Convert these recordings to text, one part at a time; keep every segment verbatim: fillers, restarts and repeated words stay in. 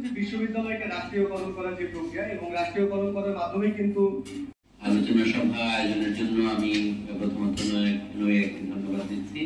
বিশ্ববিদ্যালয়কে রাষ্ট্রীয়করণ করার যে প্রক্রিয়া এবং রাষ্ট্রীয়করণ করার মাধ্যমে কিন্তু আলোচনা সভা আয়োজনের জন্য আমি প্রথমত ধন্যবাদ দিচ্ছি।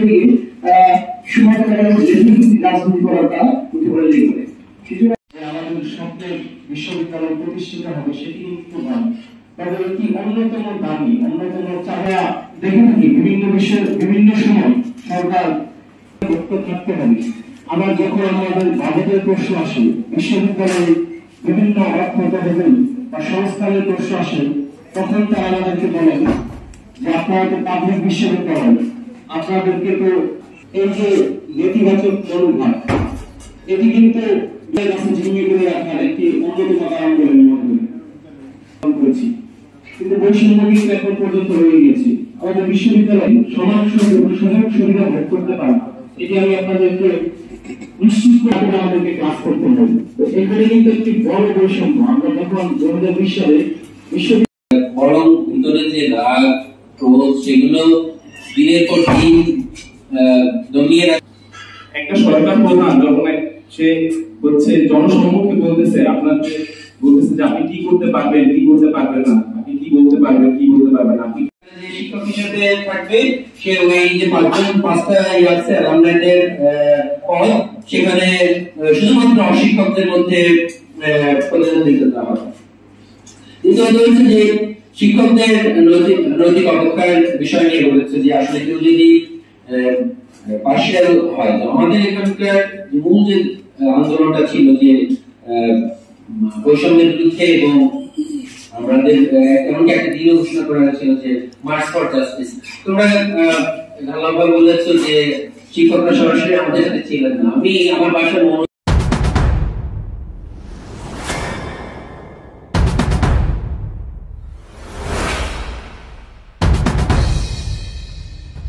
আমাদের স্বপ্নের বিশ্ববিদ্যালয় প্রতিষ্ঠিত হবে সেটি কিন্তু নয়, তবে একটি অন্যতম দাবি অন্যতম চাওয়া দেখে থাকি বিভিন্ন বিষয়ের বিভিন্ন সময় সরকার থাকতে হবে। আবার যখন আমাদের বাজেটের প্রশ্ন আসে, বিশ্ববিদ্যালয়ে বিভিন্ন অর্থ তহবিল বা সংস্কারের প্রশ্ন আসে, তখন তারা আমাদেরকে বলেন যে আপনারা তো পাবলিক বিশ্ববিদ্যালয়, আপনাদেরকে তো এই যে নেতিবাচক মনোভাব এটি কিন্তু জমিয়ে করে রাখার একটি অন্যতম কারণ বলে মনে করেছি। কিন্তু বৈষম্য কিন্তু এখন পর্যন্ত রয়ে গেছে। আমাদের বিশ্ববিদ্যালয় সমান সুযোগ সুবিধা ভোগ করতে পারে, এটি আমি আপনাদেরকে নিশ্চিত করে আমাদেরকে ক্লাস করতে হবে। এখানে কিন্তু একটি বড় বৈষম্য। আমরা যখন দুই হাজার বিশ সালে বিশ্ববিদ্যালয় বরং ভিতরে যে রাগ ক্রোধ সেগুলো দিনের পর দিন দমিয়ে রাখে। একটা সরকার প্রধান যখন সে হচ্ছে জনসম্মুখে বলতেছে, আপনাকে বলতেছে যে আপনি কি করতে পারবেন কি করতে পারবেন না, আপনি কি বলতে পারবেন কি বলতে পারবেন আপনি যে শিক্ষক হিসেবে থাকবে সে ওই যে পাঁচজন পাঁচটা ইয়ার্সে অ্যালামনাইদের পদ সেখানে শুধুমাত্র অশিক্ষকদের মধ্যে প্রতিদ্বন্দ্বিতা হবে। কিন্তু হচ্ছে যে শিক্ষকদের নৈতিক নৈতিক অবক্ষয়ের বিষয় নিয়ে বলেছে যে আসলে কেউ যদি পার্সিয়াল হয়, আমাদের এখানকার মূল যে আন্দোলনটা ছিল যে বৈষম্যের বিরুদ্ধে এবং আমাদের এমনকি একটা দিনও ঘোষণা করা হয়েছিল যে মার্চ ফর জাস্টিস। তোমরা ঢালাভাবে বলেছো যে শিক্ষকরা সরাসরি আমাদের সাথে ছিলেন না। আমি আমার বাসার